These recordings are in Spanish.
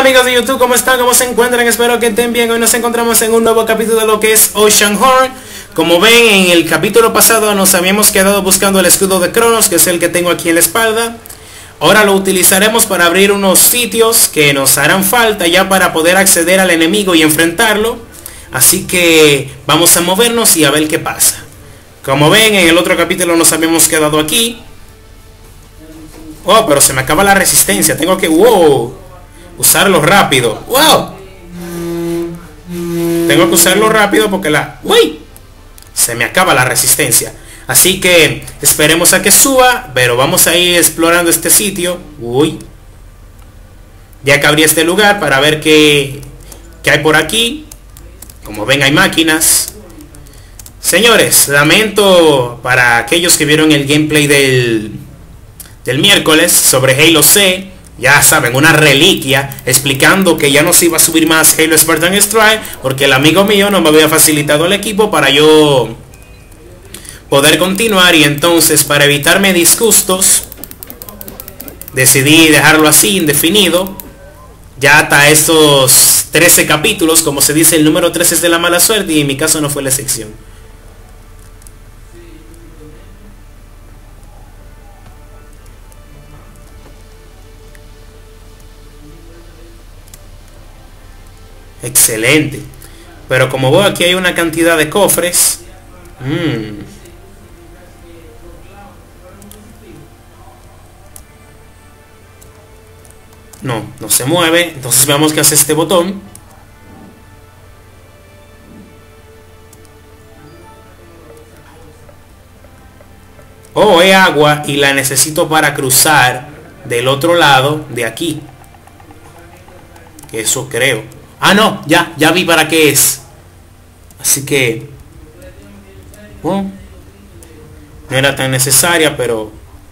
amigos de YouTube, ¿cómo están? ¿Cómo se encuentran? Espero que estén bien. Hoy nos encontramos en un nuevo capítulo de lo que es Oceanhorn. Como ven, en el capítulo pasado nos habíamos quedado buscando el escudo de Cronos, que es el que tengo aquí en la espalda. Ahora lo utilizaremos para abrir unos sitios que nos harán falta ya para poder acceder al enemigo y enfrentarlo. Así que vamos a movernos y a ver qué pasa. Como ven, en el otro capítulo nos habíamos quedado aquí. Oh, pero se me acaba la resistencia. Tengo que... ¡Wow! Usarlo rápido. ¡Wow! Tengo que usarlo rápido porque la... ¡Uy! Se me acaba la resistencia. Así que esperemos a que suba. Pero vamos a ir explorando este sitio. ¡Uy! Ya que abrí este lugar para ver qué hay por aquí. Como ven, hay máquinas. Señores, lamento para aquellos que vieron el gameplay del miércoles sobre Halo C. Ya saben, una reliquia explicando que ya no se iba a subir más Halo Spartan Strike porque el amigo mío no me había facilitado el equipo para yo poder continuar, y entonces para evitarme disgustos decidí dejarlo así, indefinido. Ya hasta estos 13 capítulos, como se dice, el número 13 es de la mala suerte y en mi caso no fue la excepción. Excelente. Pero como veo, aquí hay una cantidad de cofres. No se mueve. Entonces veamos qué hace este botón. Oh, hay agua y la necesito para cruzar del otro lado de aquí. Eso creo. Ah, no, ya vi para qué es. Así que... no era tan necesaria, pero...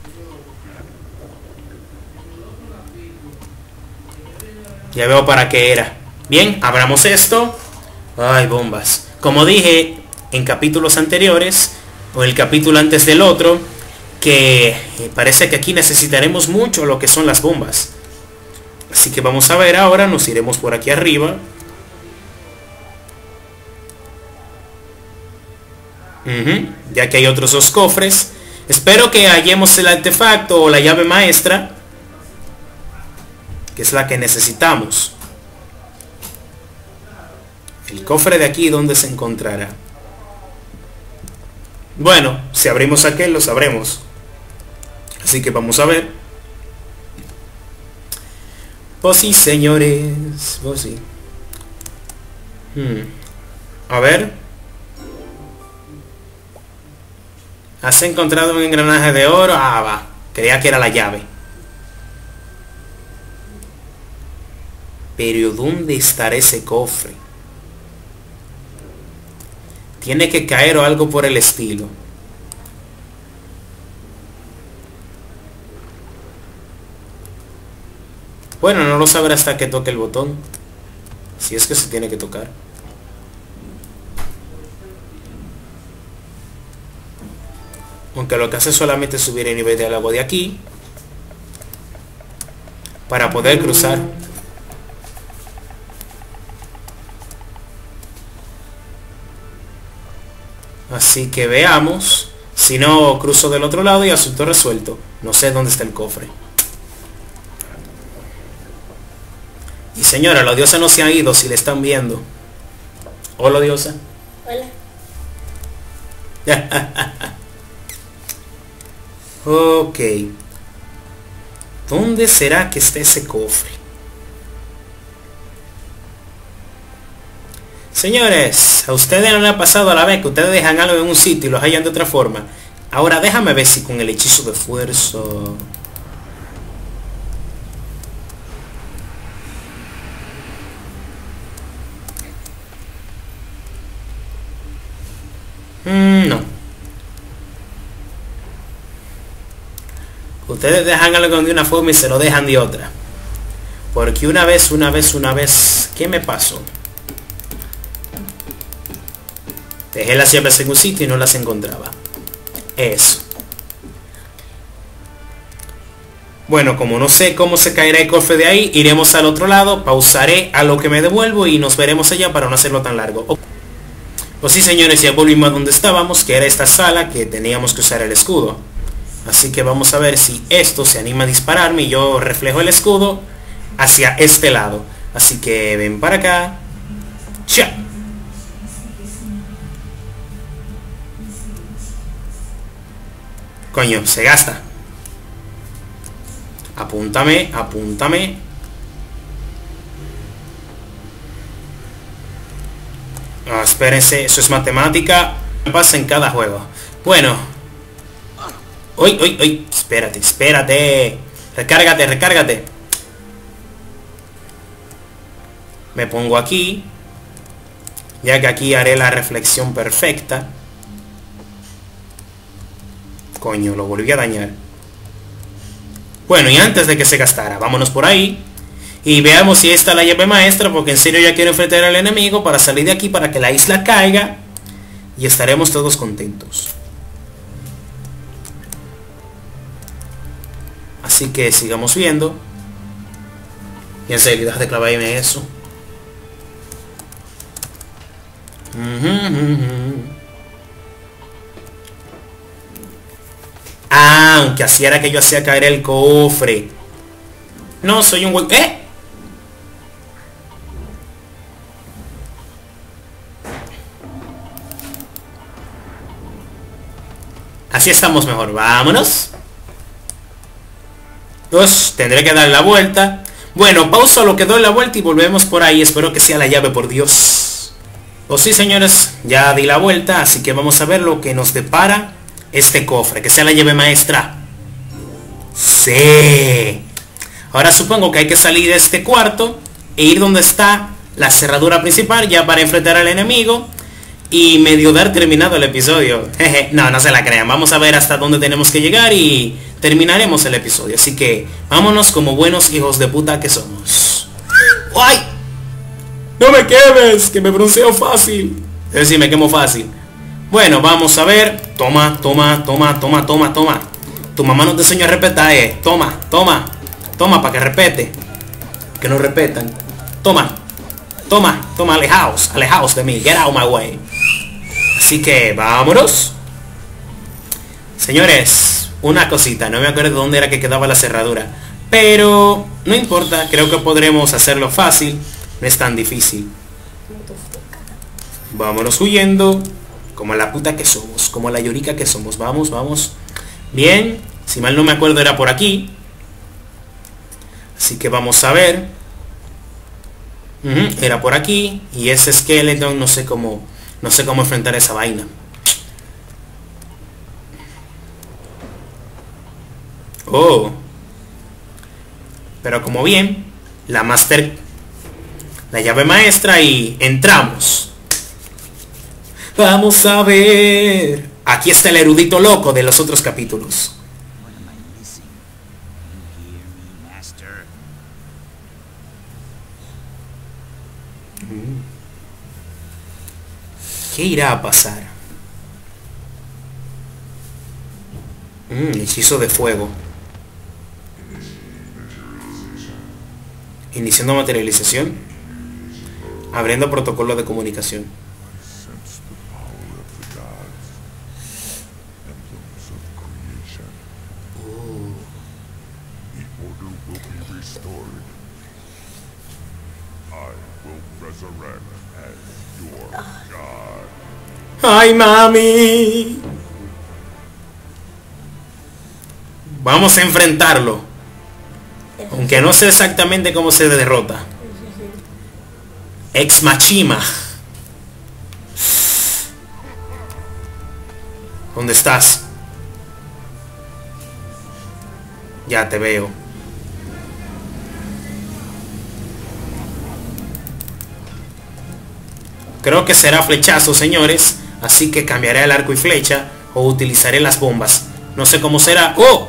ya veo para qué era. Bien, abramos esto. Ay, bombas. Como dije en capítulos anteriores, o el capítulo antes del otro, que parece que aquí necesitaremos mucho lo que son las bombas. Así que vamos a ver ahora, nos iremos por aquí arriba. Ya que hay otros dos cofres. Espero que hallemos el artefacto o la llave maestra, que es la que necesitamos. El cofre de aquí, ¿dónde se encontrará? Bueno, si abrimos aquel lo sabremos. Así que vamos a ver. Pues sí, señores. Pues sí. A ver. ¿Has encontrado un engranaje de oro? Ah, va. Creía que era la llave. Pero ¿dónde estará ese cofre? Tiene que caer o algo por el estilo. Bueno, no lo sabrá hasta que toque el botón. Si es que se tiene que tocar. Aunque lo que hace solamente es subir el nivel del agua de aquí para poder cruzar. Así que veamos. Si no, cruzo del otro lado y asunto resuelto. No sé dónde está el cofre. Y señora, la diosa no se ha ido, si le están viendo. Hola, diosa. Hola. Ok. ¿Dónde será que está ese cofre? Señores, a ustedes no les ha pasado a la vez que ustedes dejan algo en un sitio y los hallan de otra forma. Ahora déjame ver si con el hechizo de fuerza... no. Ustedes dejan algo de una forma y se lo dejan de otra. Porque una vez... ¿Qué me pasó? Dejé las llaves en un sitio y no las encontraba. Eso. Bueno, como no sé cómo se caerá el cofre de ahí, iremos al otro lado, pausaré a lo que me devuelvo y nos veremos allá para no hacerlo tan largo. Pues sí, señores, ya volvimos a donde estábamos, que era esta sala que teníamos que usar el escudo. Así que vamos a ver si esto se anima a dispararme y yo reflejo el escudo hacia este lado. Así que ven para acá. ¡Cha! Coño, se gasta. Apúntame, apúntame. Espérense, eso es matemática. Pasa en cada juego. Bueno. Uy, uy, uy. Espérate, espérate. Recárgate, recárgate. Me pongo aquí. Ya que aquí haré la reflexión perfecta. Coño, lo volví a dañar. Bueno, y antes de que se gastara, vámonos por ahí. Y veamos si esta es la llave maestra, porque en serio ya quiero enfrentar al enemigo para salir de aquí, para que la isla caiga. Y estaremos todos contentos. Así que sigamos viendo. Y en serio, deja de clavarme eso. Ah, aunque así era que yo hacía caer el cofre. No, soy un güey. ¡Eh! Así estamos mejor. Vámonos. Tendré que dar la vuelta. Bueno, pausa lo que doy la vuelta y volvemos por ahí. Espero que sea la llave, por Dios. Pues sí, señores, ya di la vuelta. Así que vamos a ver lo que nos depara este cofre. Que sea la llave maestra. Sí. Ahora supongo que hay que salir de este cuarto e ir donde está la cerradura principal, ya para enfrentar al enemigo y medio dar terminado el episodio. Jeje, no, no se la crean. Vamos a ver hasta dónde tenemos que llegar y terminaremos el episodio. Así que vámonos como buenos hijos de puta que somos. ¡Ay! ¡No me quemes! Que me bronceo fácil. Es decir, me quemo fácil. Bueno, vamos a ver. Toma, toma, toma, toma, toma, toma. Tu mamá no te enseñó a respetar, Toma, toma. Toma, para que respete. Que no respetan. Toma. Toma, toma, alejaos. Alejaos de mí. Get out my way. Así que, vámonos. Señores, una cosita. No me acuerdo dónde era que quedaba la cerradura. Pero, no importa. Creo que podremos hacerlo fácil. No es tan difícil. Vámonos huyendo. Como la puta que somos. Como la llorica que somos. Vamos, vamos. Bien. Si mal no me acuerdo era por aquí. Así que vamos a ver. Era por aquí. Y ese skeleton no sé cómo enfrentar esa vaina. Oh. Pero como bien, la llave maestra y entramos. Vamos a ver. Aquí está el erudito loco de los otros capítulos. ¿Qué irá a pasar? Hechizo de fuego. Iniciando materialización. Abriendo protocolo de comunicación. ¡Ay, mami! Vamos a enfrentarlo. Aunque no sé exactamente cómo se derrota. Ex Machima. ¿Dónde estás? Ya te veo. Creo que será flechazo, señores. Así que cambiaré el arco y flecha. O utilizaré las bombas. No sé cómo será. ¡Oh!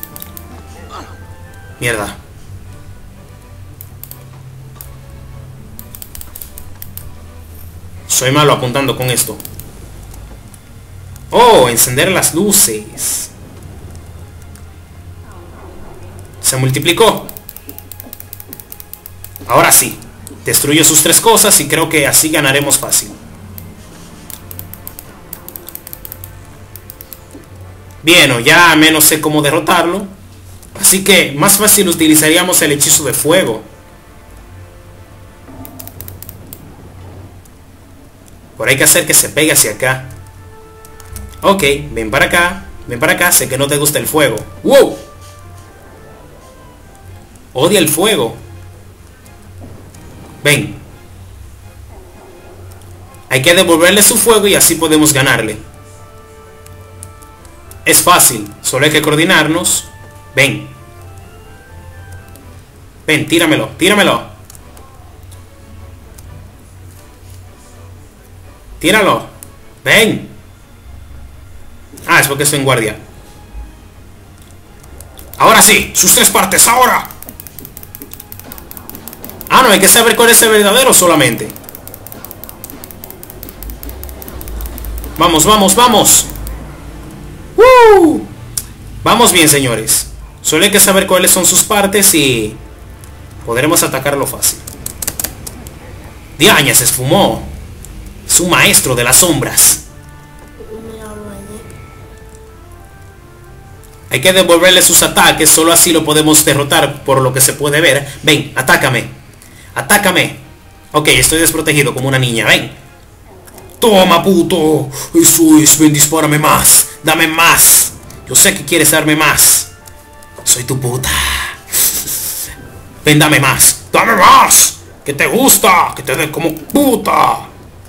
Mierda. Soy malo apuntando con esto. ¡Oh! Encender las luces. Se multiplicó. Ahora sí. Destruyo sus 3 cosas y creo que así ganaremos fácil. Bien, o ya menos sé cómo derrotarlo. Así que más fácil utilizaríamos el hechizo de fuego. Pero hay que hacer que se pegue hacia acá. Ok, ven para acá. Ven para acá, sé que no te gusta el fuego. ¡Wow! Odia el fuego. Ven. Hay que devolverle su fuego y así podemos ganarle. Es fácil, solo hay que coordinarnos. Ven. Ven, tíramelo, tíramelo. Tíralo. Ven. Ah, es porque estoy en guardia. Ahora sí, sus 3 partes, ahora. Ah, no, hay que saber cuál es el verdadero solamente. Vamos, vamos, vamos. Vamos bien, señores. Solo hay que saber cuáles son sus partes y podremos atacarlo fácil. Diaña, se esfumó. Es un maestro de las sombras. Hay que devolverle sus ataques, solo así lo podemos derrotar por lo que se puede ver. Ven, atácame. Atácame. Ok, estoy desprotegido como una niña, ven. Toma, puto. Eso es, ven, dispárame más. Dame más. Yo sé que quieres darme más. Soy tu puta. Ven, dame más. Dame más. Que te gusta. Que te dé como puta.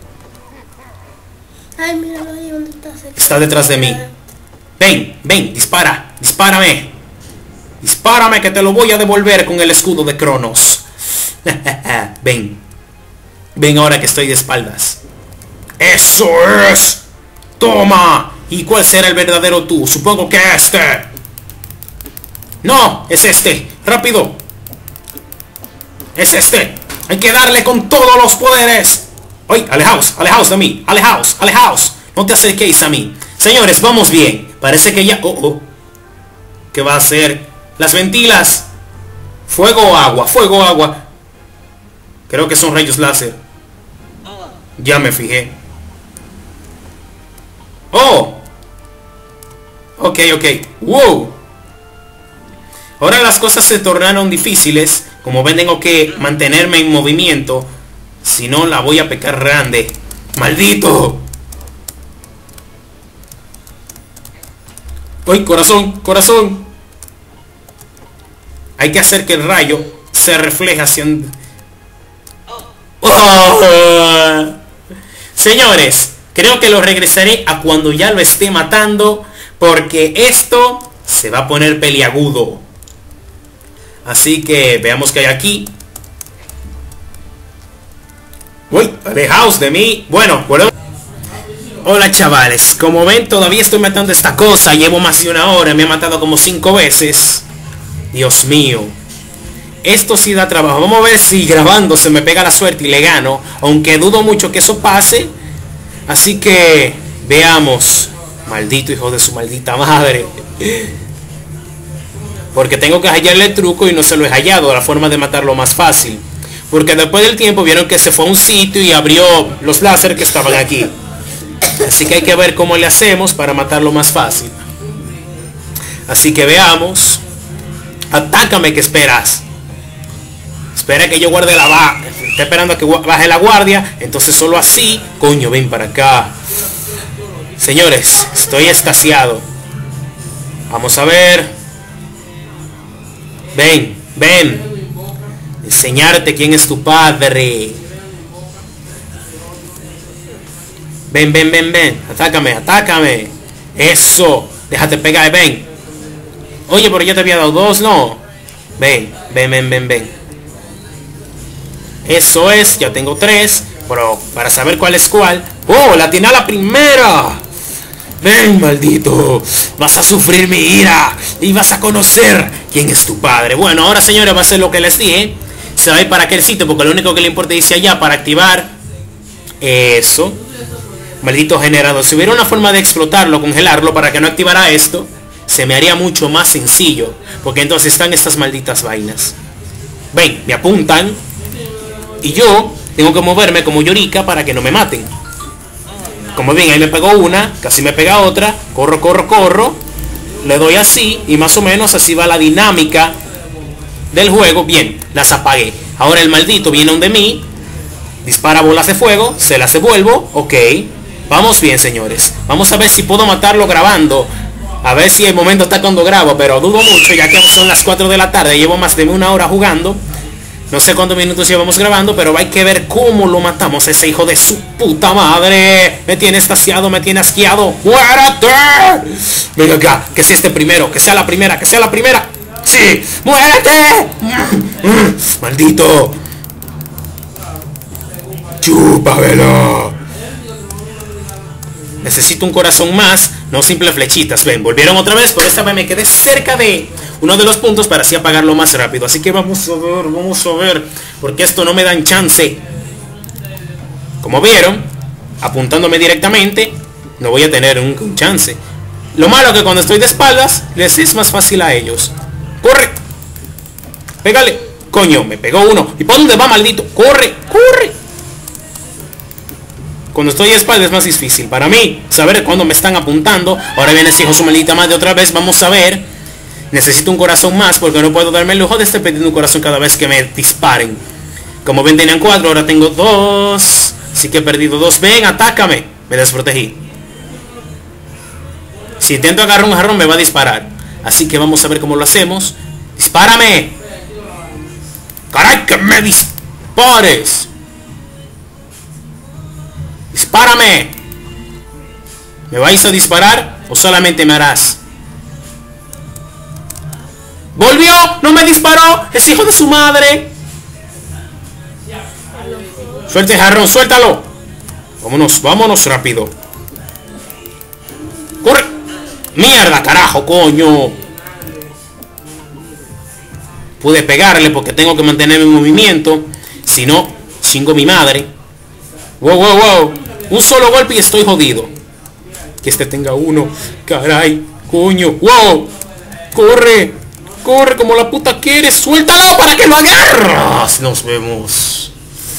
Ay, míralo ahí, ¿dónde estás? Está detrás de mí. Ven, ven, dispara. Dispárame. Dispárame que te lo voy a devolver con el escudo de Cronos. Ven. Ven ahora que estoy de espaldas. ¡Eso es! ¡Toma! ¿Y cuál será el verdadero tú? Supongo que este. No, es este. ¡Rápido! Es este. Hay que darle con todos los poderes. ¡Ay! Alejaos, alejaos de mí. Alejaos, alejaos. No te acerquéis a mí. Señores, vamos bien. Parece que ya... ¿Qué va a hacer? Las ventilas. Fuego o agua, fuego o agua. Creo que son rayos láser. Ya me fijé. ¡Oh! Ok, ok. ¡Wow! Ahora las cosas se tornaron difíciles. Como ven, tengo que mantenerme en movimiento. Si no, la voy a pecar grande. ¡Maldito! ¡Ay, corazón! ¡Corazón! Hay que hacer que el rayo se refleje hacia... ¡Oh! Señores, creo que lo regresaré a cuando ya lo esté matando, porque esto se va a poner peliagudo. Así que veamos qué hay aquí. ¡Uy! ¡Alejaos de mí! Bueno, hola chavales, como ven todavía estoy matando esta cosa. Llevo más de una hora, me ha matado como 5 veces. Dios mío, esto sí da trabajo. Vamos a ver si grabando se me pega la suerte y le gano, aunque dudo mucho que eso pase. Así que veamos. Maldito hijo de su maldita madre. Porque tengo que hallarle el truco y no se lo he hallado, la forma de matarlo más fácil. Porque después del tiempo vieron que se fue a un sitio y abrió los láser que estaban aquí. Así que hay que ver cómo le hacemos para matarlo más fácil. Así que veamos. Atácame, que esperas. Espera que yo guarde la barra. Está esperando a que baje la guardia. Entonces solo así. Coño, ven para acá. Señores, estoy extasiado. Vamos a ver. Ven, ven. Enseñarte quién es tu padre. Ven, ven, ven, ven. Atácame, atácame. Eso. Déjate pegar, ven. Oye, pero yo te había dado 2, ¿no? Ven, ven, ven, ven, ven. Eso es, ya tengo 3. Pero para saber cuál es cuál. ¡Oh, la tiene a la primera! Ven, maldito. Vas a sufrir mi ira. Y vas a conocer quién es tu padre. Bueno, ahora señores, va a ser lo que les dije. Se va a ir para aquel sitio porque lo único que le importa es irse allá para activar eso. Maldito generador. Si hubiera una forma de explotarlo, congelarlo para que no activara esto, se me haría mucho más sencillo. Porque entonces están estas malditas vainas. Ven, me apuntan. Y yo tengo que moverme como llorica para que no me maten. Como ven, ahí me pegó una, casi me pega otra. Corro, corro, corro. Le doy así y más o menos así va la dinámica del juego. Bien, las apagué. Ahora el maldito viene donde mí, dispara bolas de fuego, se las devuelvo. Ok, vamos bien, señores. Vamos a ver si puedo matarlo grabando. A ver si el momento está cuando grabo, pero dudo mucho ya que son las 4 de la tarde. Llevo más de una hora jugando. No sé cuántos minutos llevamos grabando, pero hay que ver cómo lo matamos a ese hijo de su puta madre. Me tiene estasiado, me tiene asqueado. ¡Muérete! Venga acá, que sea este primero, que sea la primera, que sea la primera. ¡Sí! ¡Muérete! ¡Maldito! ¡Chúpamelo! Necesito un corazón más, no simples flechitas. Ven, volvieron otra vez, pero esta vez me quedé cerca de uno de los puntos para así apagarlo más rápido. Así que vamos a ver, porque esto no me dan chance. Como vieron, apuntándome directamente, no voy a tener un chance. Lo malo es que cuando estoy de espaldas, les es más fácil a ellos. ¡Corre! ¡Pégale! Coño, me pegó uno. ¿Y por dónde va, maldito? ¡Corre! ¡Corre! Cuando estoy de espalda es más difícil para mí saber cuándo me están apuntando. Ahora viene ese hijo su maldita madre otra vez. Vamos a ver. Necesito un corazón más porque no puedo darme el lujo de estar perdiendo un corazón cada vez que me disparen. Como ven, tenían 4, ahora tengo 2. Así que he perdido 2. Ven, atácame. Me desprotegí. Si intento agarrar un jarrón me va a disparar. Así que vamos a ver cómo lo hacemos. ¡Dispárame! ¡Caray, que me dispares! ¡Dispárame! ¿Me vais a disparar o solamente me harás? ¡Volvió! ¡No me disparó! ¡Es hijo de su madre! ¡Suelte el jarrón! ¡Suéltalo! Vámonos, vámonos rápido. ¡Corre! ¡Mierda, carajo, coño! Pude pegarle porque tengo que mantenerme en movimiento. Si no, chingo mi madre. ¡Wow, wow, wow! Un solo golpe y estoy jodido. Que este tenga uno. ¡Caray! ¡Coño! ¡Wow! ¡Corre! ¡Corre como la puta quieres! ¡Suéltalo para que lo agarras! Nos vemos.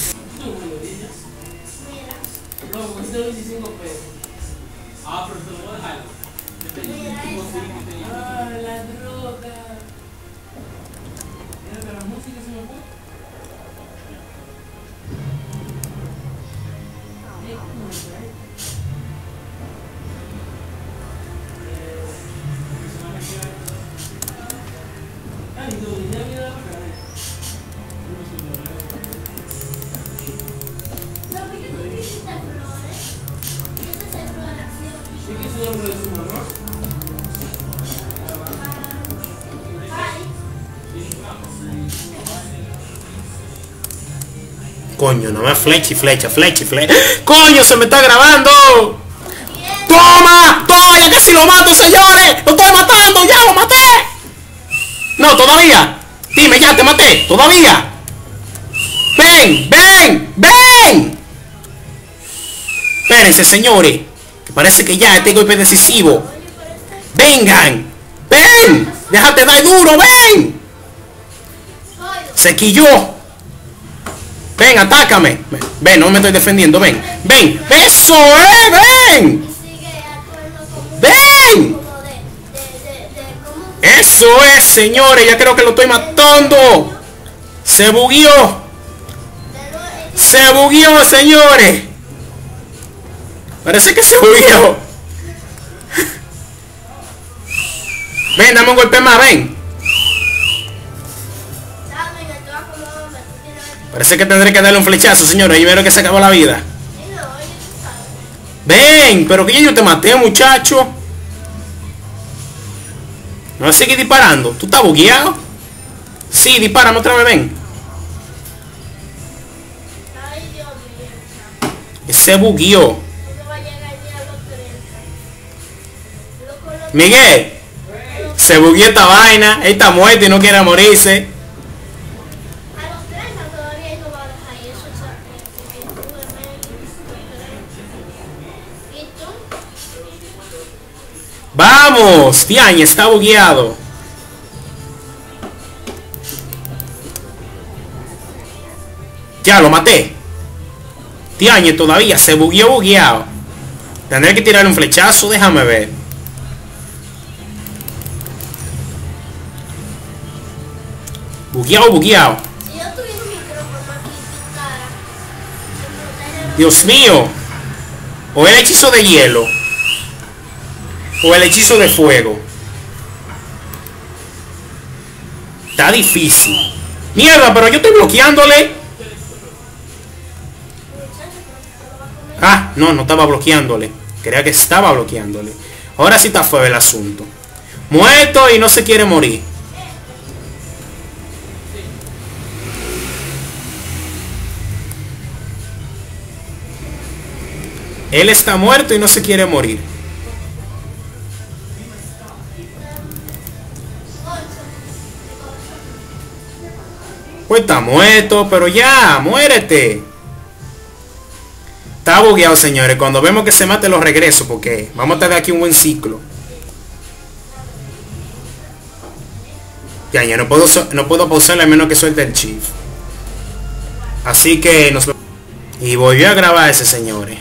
Coño, no me flecha y flecha, flecha y flecha. ¡Coño, se me está grabando! ¡Toma! ¡Toma! ¡Ya casi lo mato, señores! ¡Lo estoy matando! ¡Ya lo maté! No, todavía. Dime, ya te maté. Todavía. ¡Ven! ¡Ven! ¡Ven! Espérense, señores. Que parece que ya este golpe decisivo. ¡Vengan! ¡Ven! ¡Déjate dar duro! ¡Ven! Se quilló. Ven, atácame. Ven, no me estoy defendiendo. Ven, ven. ¡Eso ven! ¡Ven! Eso es, señores. Ya creo que lo estoy matando. Se bugueó. Se bugueó, señores. Parece que se bugueó. Ven, dame un golpe más, ven. Parece que tendré que darle un flechazo, señores. Y veo que se acabó la vida. Ven, pero que yo te maté, muchacho. No vas a seguir disparando. ¿Tú estás bugueado? Sí, dispárame otra vez, ven. Se bugueó. Miguel, se bugueó esta vaina. Él está muerto y no quiere morirse. Vamos, Tiañe, está bugueado. Ya, lo maté. Tiañe todavía se bugueado. Tendré que tirar un flechazo, déjame ver. Bugueado. Dios mío. O el hechizo de hielo. O el hechizo de fuego. Está difícil. Mierda, pero yo estoy bloqueándole. Ah, no estaba bloqueándole. Creía que estaba bloqueándole. Ahora sí está feo el asunto. Muerto y no se quiere morir. Él está muerto y no se quiere morir. Pues está muerto, pero ya, muérete. Está bugueado, señores. Cuando vemos que se mate lo regreso, porque vamos a tener aquí un buen ciclo. Ya no puedo pausarle a menos que suelte el chief. Así que nos... Y volvió a grabar ese, señores.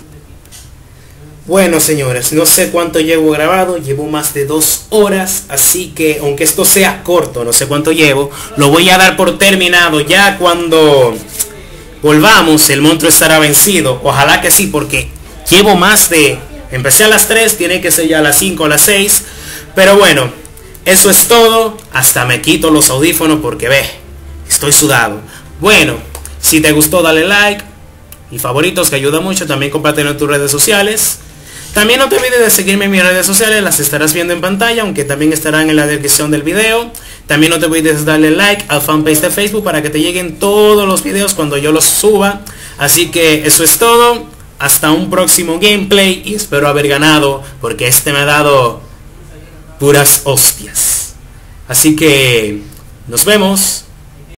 Bueno, señores, no sé cuánto llevo grabado, llevo más de 2 horas, así que aunque esto sea corto, no sé cuánto llevo, lo voy a dar por terminado. Ya cuando volvamos el monstruo estará vencido, ojalá que sí, porque llevo más de... Empecé a las 3, tiene que ser ya a las 5 o a las 6, pero bueno, eso es todo. Hasta me quito los audífonos porque ve, estoy sudado. Bueno, si te gustó dale like y favoritos que ayuda mucho, también compártelo en tus redes sociales. También no te olvides de seguirme en mis redes sociales, las estarás viendo en pantalla, aunque también estarán en la descripción del video. También no te olvides de darle like al fanpage de Facebook para que te lleguen todos los videos cuando yo los suba. Así que eso es todo, hasta un próximo gameplay y espero haber ganado porque este me ha dado puras hostias. Así que nos vemos.